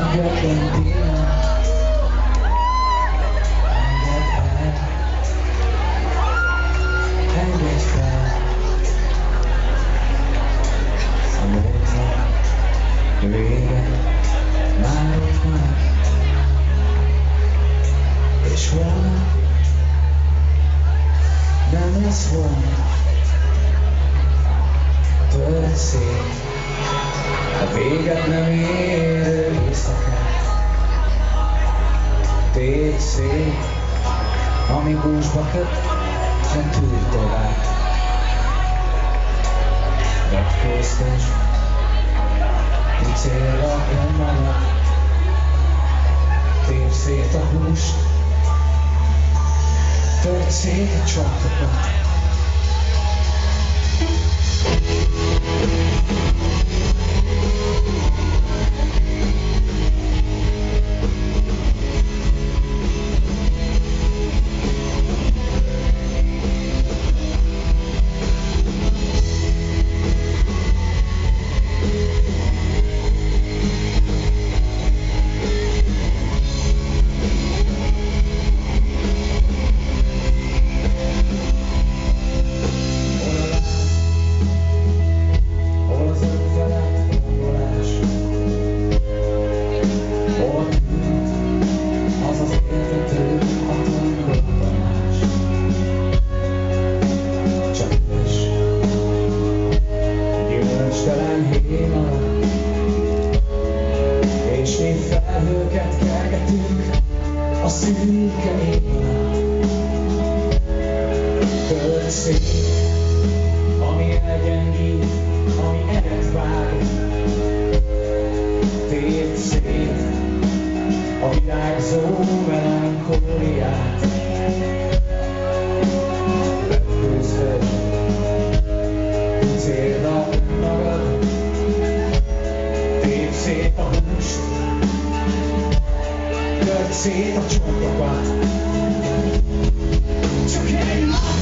Nem lesz volna tőled szép a véget nem érő éjszakát. Téged szép, ami búzsba köt, nem tűr tovább. Vetkőztes, így célra önmagad, tépd szét a húst, tört szét a csontokat. És mi felhőket kergetünk a szürke éjjel. Tört szét, ami elgyengít, ami ered vág. Tépd szét a virágzó melankóliát. Vetkőzted, célra önmagad, tépd szét a húst, tört szét a csontokat. Csak egy